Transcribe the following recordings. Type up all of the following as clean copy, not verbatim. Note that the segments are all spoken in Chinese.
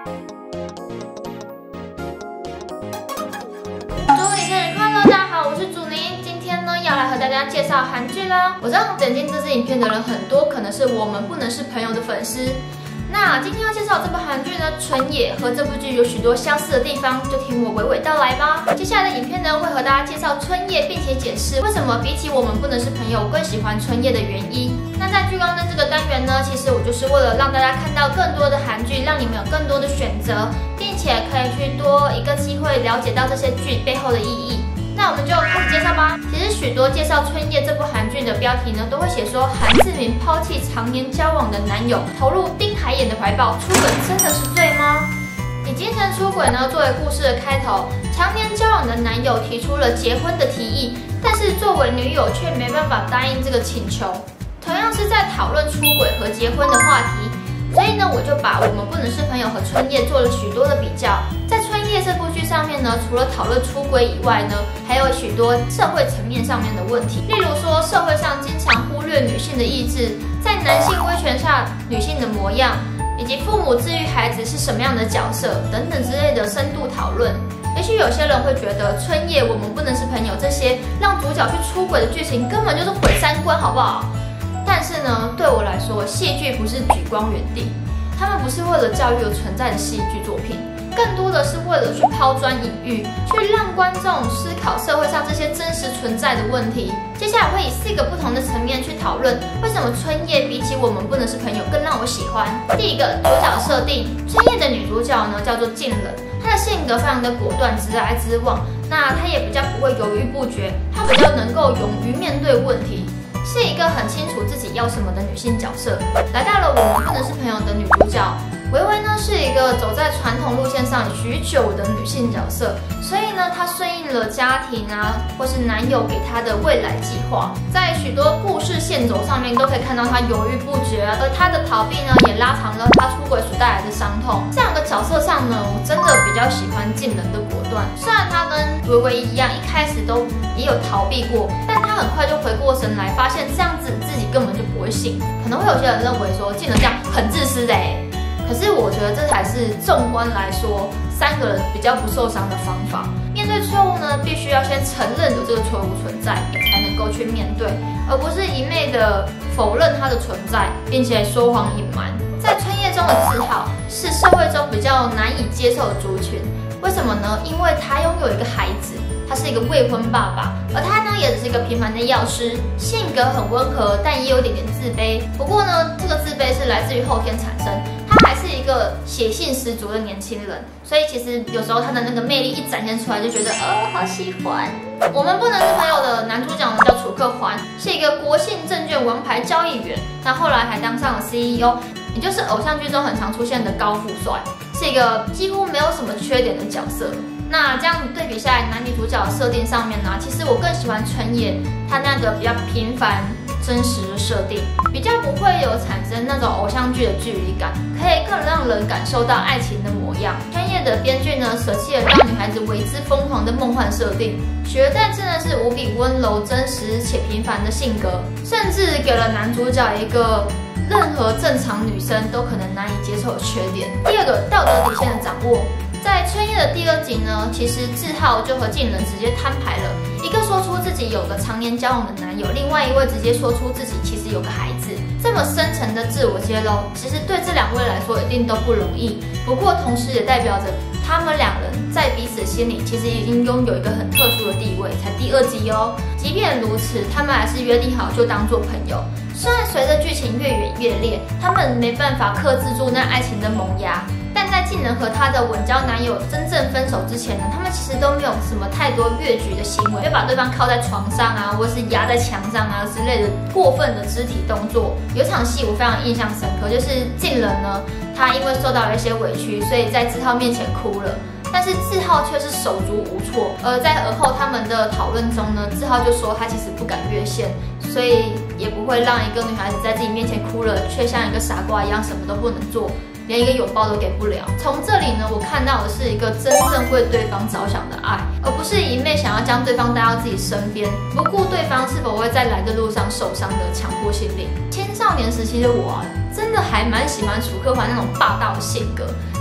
祝你生日快乐！大家好，我是祖宁，今天呢要来和大家介绍韩剧啦。我知道点进这支影片的人很多，可能是我们不能是朋友的粉丝。那今天要介绍这部韩剧呢，纯野和这部剧有许多相似的地方，就听我娓娓道来吧。接下来的影片呢，会和大家介绍春夜，并且解释为什么比起我们不能是朋友，更喜欢春夜的原因。那在聚光灯这个单元呢，其实我就是为了让大家看到更多的韩剧，让你们有更多的选择，并且可以去多一个机会了解到这些剧背后的意义。那我们就开始介绍吧。其实许多介绍《春夜》这部韩剧的标题呢，都会写说韩志明抛弃常年交往的男友，投入丁海寅的怀抱，出轨真的是罪吗？以精神出轨呢作为故事的开头，常年交往的男友提出了结婚的提议，但是作为女友却没办法答应这个请求。同样是在讨论出轨和结婚的话题。所以呢，我就把我们不能是朋友和春夜做了许多的比较。在春夜这部剧上面呢，除了讨论出轨以外呢，还有许多社会层面上面的问题，例如说社会上经常忽略女性的意志，在男性威权下女性的模样，以及父母治愈孩子是什么样的角色等等之类的深度讨论。也许有些人会觉得春夜我们不能是朋友这些让主角去出轨的剧情根本就是毁三观，好不好？但是呢，对我来说，戏剧不是举光原地，他们不是为了教育而存在的戏剧作品，更多的是为了去抛砖引玉，去让观众思考社会上这些真实存在的问题。接下来会以4个不同的层面去讨论，为什么春夜比起我们不能是朋友更让我喜欢。第一个，主角设定，春夜的女主角呢叫做静人，她的性格非常的果断，直来直往，那她也比较不会犹豫不决，她比较能够勇于面对问题。是一个很清楚自己要什么的女性角色。来到了我们不能是朋友的女主角维维呢，是一个走在传统路线上许久的女性角色，所以呢，她顺应了家庭啊，或是男友给她的未来计划，在许多故事线轴上面都可以看到她犹豫不决，而她的逃避呢，也拉长了她出轨所带来的伤痛。这两个角色上呢，我真的比较喜欢静人的果断，虽然她跟维维一样，一开始都也有逃避过，但她很快就回过神来，发现这样子自己根本就不会信。可能会有些人认为说，静人这样很自私的可是我觉得这才是纵观来说3个人比较不受伤的方法。面对错误呢，必须要先承认有这个错误存在，才能够去面对，而不是一昧的否认它的存在，并且说谎隐瞒。在春夜中的志浩是社会中比较难以接受的族群，为什么呢？因为他拥有一个孩子。他是一个未婚爸爸，而他呢也只是一个平凡的药师，性格很温和，但也有一点点自卑。不过呢，这个自卑是来自于后天产生，他还是一个血性十足的年轻人，所以其实有时候他的那个魅力一展现出来，就觉得好喜欢。我们不能是朋友的男主角呢叫楚克环，是一个国信证券王牌交易员，那后来还当上了 CEO， 也就是偶像剧中很常出现的高富帅，是一个几乎没有什么缺点的角色。那这样对比下来，男女主角的设定上面呢，其实我更喜欢春夜他那个比较平凡真实的设定，比较不会有产生那种偶像剧的距离感，可以更让人感受到爱情的模样。春夜的编剧呢，舍弃了让女孩子为之疯狂的梦幻设定，取而代之呢是无比温柔、真实且平凡的性格，甚至给了男主角一个任何正常女生都可能难以接受的缺点。第二个，道德底线的掌握。在春夜的第2集呢，其实志浩就和静人直接摊牌了，一个说出自己有个常年交往的男友，另外一位直接说出自己其实有个孩子。这么深层的自我揭露，其实对这2位来说一定都不容易。不过同时也代表着他们2人在彼此心里其实已经拥有一个很特殊的地位，才第2集哦。即便如此，他们还是约定好就当做朋友。虽然随着剧情越演越烈，他们没办法克制住那爱情的萌芽。但在静人和她的稳交男友真正分手之前呢，他们其实都没有什么太多越矩的行为，就把对方靠在床上啊，或是压在墙上啊之类的过分的肢体动作。有场戏我非常印象深刻，就是静人呢，她因为受到了一些委屈，所以在志浩面前哭了。但是志浩却是手足无措，而在而后他们的讨论中呢，志浩就说他其实不敢越线，所以也不会让一个女孩子在自己面前哭了，却像一个傻瓜一样什么都不能做。连一个拥抱都给不了。从这里呢，我看到的是一个真正为对方着想的爱，而不是一昧想要将对方带到自己身边，不顾对方是否会在来的路上受伤的强迫心理。青少年时期的我真的还蛮喜欢楚克环那种霸道的性格，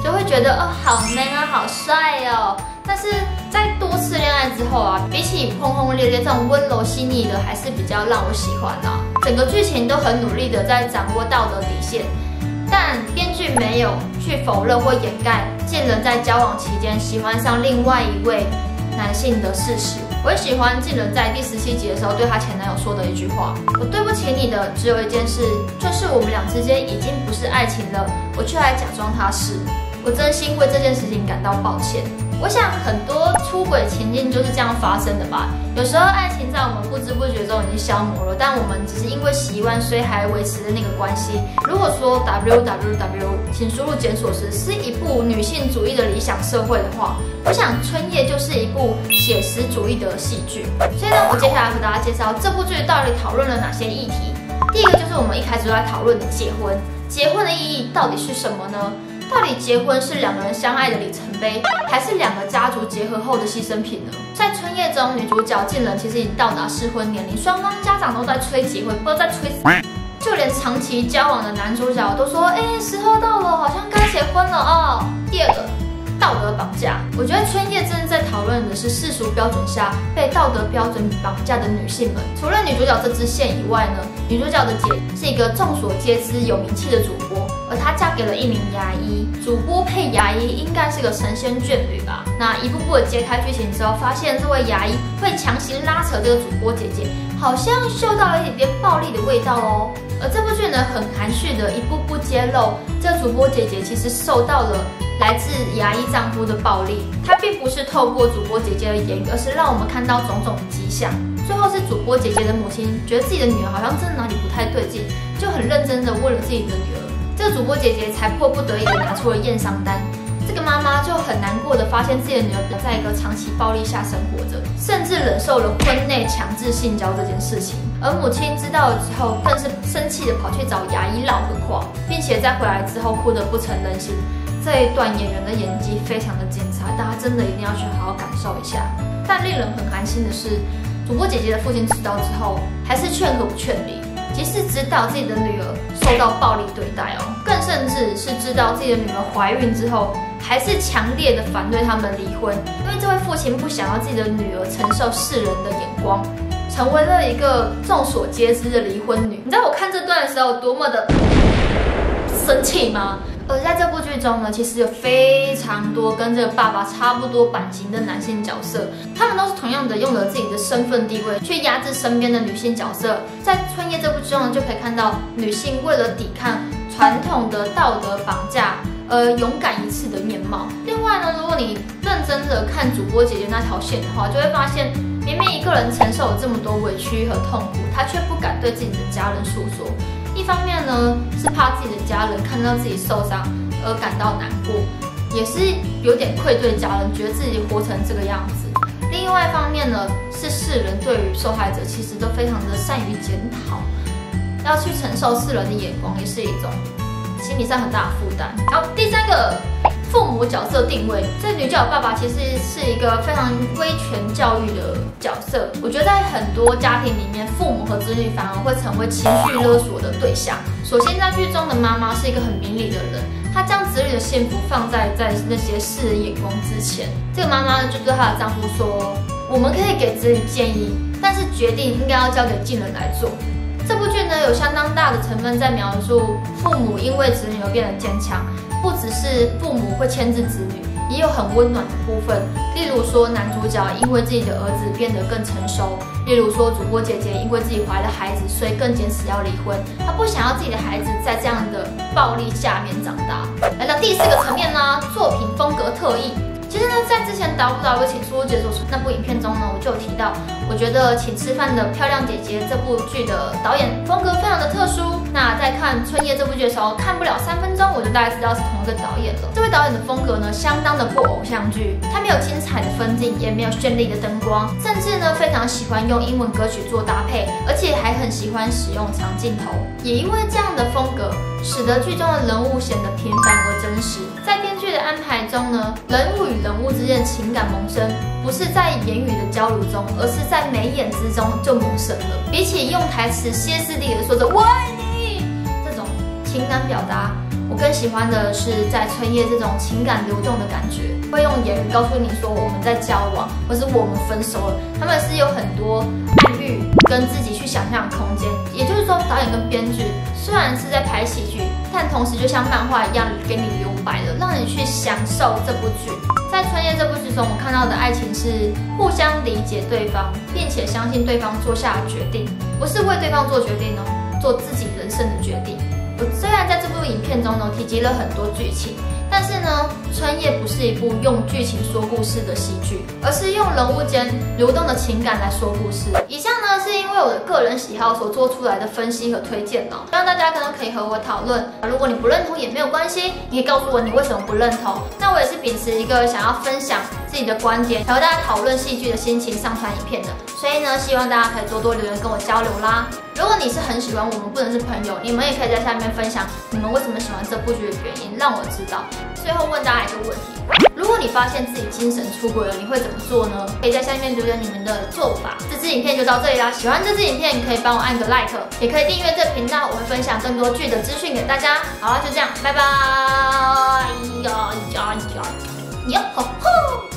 就会觉得好 man 啊，好帅哦。但是在多次恋爱之后啊，比起轰轰烈烈这种温柔细腻的，还是比较让我喜欢的。整个剧情都很努力的在掌握道德底线，但编剧没有去否认或掩盖近人在交往期间喜欢上另外一位男性的事实。我很喜欢近人在第17集的时候对她前男友说的一句话：我对不起你的只有一件事，就是我们俩之间已经不是爱情了，我却还假装它是。我真心为这件事情感到抱歉。我想很多出轨情境就是这样发生的吧。有时候爱情在我们不知不觉中已经消磨了，但我们只是因为习惯，所以还维持着那个关系。如果说 www 请输入检索时是一部女性主义的理想社会的话，我想春夜就是一部写实主义的戏剧。所以呢，我接下来和大家介绍这部剧到底讨论了哪些议题。第一个就是我们一开始就在讨论的结婚，结婚的意义到底是什么呢？到底结婚是两个人相爱的里程碑，还是两个家族结合后的牺牲品呢？在春夜中，女主角近人其实已经到达适婚年龄，双方家长都在催结婚，不知道在催死。就连长期交往的男主角都说：“时候到了，好像该结婚了哦。”第二个，道德绑架。我觉得春夜真的在讨论的是世俗标准下被道德标准绑架的女性们。除了女主角这支线以外呢，女主角的姐是一个众所皆知有名气的主播。而她嫁给了一名牙医，主播配牙医应该是个神仙眷侣吧？那一步步的揭开剧情之后，发现这位牙医会强行拉扯这个主播姐姐，好像嗅到了一点点暴力的味道哦。而这部剧呢，很含蓄的一步步揭露，这个主播姐姐其实受到了来自牙医丈夫的暴力。她并不是透过主播姐姐的言语，而是让我们看到种种的迹象。最后是主播姐姐的母亲觉得自己的女儿好像真的哪里不太对劲，就很认真的问了自己的女儿。这个主播姐姐才迫不得已的拿出了验伤单，这个妈妈就很难过的发现自己的女儿在一个长期暴力下生活着，甚至忍受了婚内强制性交这件事情。而母亲知道了之后，更是生气的跑去找牙医唠嗑话，并且在回来之后哭得不成人形。这一段演员的演技非常的精彩，大家真的一定要去好好感受一下。但令人很寒心的是，主播姐姐的父亲知道之后，还是劝和不劝离。即使知道自己的女儿受到暴力对待哦，更甚至是知道自己的女儿怀孕之后，还是强烈的反对他们离婚，因为这位父亲不想要自己的女儿承受世人的眼光，成为了一个众所皆知的离婚女。你知道我看这段的时候多么的生气吗？而在这部剧中呢，其实有非常多跟这个爸爸差不多版型的男性角色，他们都是同样的用了自己的身份地位去压制身边的女性角色。在《春夜》这部剧中呢，就可以看到女性为了抵抗传统的道德绑架而勇敢一次的面貌。另外呢，如果你认真的看主播姐姐那条线的话，就会发现明明一个人承受了这么多委屈和痛苦，她却不敢对自己的家人诉说。一方面呢，是怕自己的家人看到自己受伤而感到难过，也是有点愧对家人，觉得自己活成这个样子。另外一方面呢，是世人对于受害者其实都非常的善于检讨，要去承受世人的眼光，也是一种心理上很大的负担。好，第三个，父母角色定位，这女主角爸爸其实是一个非常威权教育的角色。我觉得在很多家庭里面，父母和子女反而会成为情绪勒索的对象。首先，在剧中的妈妈是一个很明理的人，她将子女的幸福放在那些世人眼光之前。这个妈妈就对她的丈夫说：“我们可以给子女建议，但是决定应该要交给近人来做。”这部剧呢，有相当大的成分在描述父母因为子女而变得坚强。不只是父母会牵制子女，也有很温暖的部分。例如说，男主角因为自己的儿子变得更成熟；例如说，主播姐姐因为自己怀了孩子，所以更坚持要离婚。她不想要自己的孩子在这样的暴力下面长大。来到第四个层面呢，作品风格特异。其实呢，在之前www请输入解锁那部影片中呢，我就有提到，我觉得《请吃饭的漂亮姐姐》这部剧的导演风格非常的特殊。那在看《春夜》这部剧的时候，看不了3分钟，我就大概知道是同一个导演了。这位导演的风格呢，相当的不偶像剧，他没有精彩的分镜，也没有绚丽的灯光，甚至呢非常喜欢用英文歌曲做搭配，而且还很喜欢使用长镜头。也因为这样的风格，使得剧中的人物显得平凡而真实。在编剧的安排中呢，人物与人物之间的情感萌生，不是在言语的交流中，而是在眉眼之中就萌生了。比起用台词歇斯底里的说着“我爱你”这种情感表达， 我更喜欢的是在春夜这种情感流动的感觉，会用言语告诉你说我们在交往，或是我们分手了。他们是有很多暗喻跟自己去想象的空间。也就是说，导演跟编剧虽然是在拍喜剧，但同时就像漫画一样给你留白了，让你去享受这部剧。在春夜这部剧中，我们看到的爱情是互相理解对方，并且相信对方做下的决定，不是为对方做决定哦，做自己人生的决定。我虽然在这部影片中呢提及了很多剧情，但是呢，春夜不是一部用剧情说故事的喜剧，而是用人物间流动的情感来说故事。以上呢是因为我的个人喜好所做出来的分析和推荐哦，希望大家可以和我讨论。如果你不认同也没有关系，你可以告诉我你为什么不认同。那我也是秉持一个想要分享自己的观点，和大家讨论戏剧的心情上传影片的，所以呢，希望大家可以多多留言跟我交流啦。如果你是很喜欢我们不能是朋友，你们也可以在下面分享你们为什么喜欢这部剧的原因，让我知道。最后问大家一个问题：如果你发现自己精神出轨了，你会怎么做呢？可以在下面留言你们的做法。这支影片就到这里啦，喜欢这支影片可以帮我按个 like， 也可以订阅这频道，我会分享更多剧的资讯给大家。好啦，就这样，拜拜。呀，吼吼。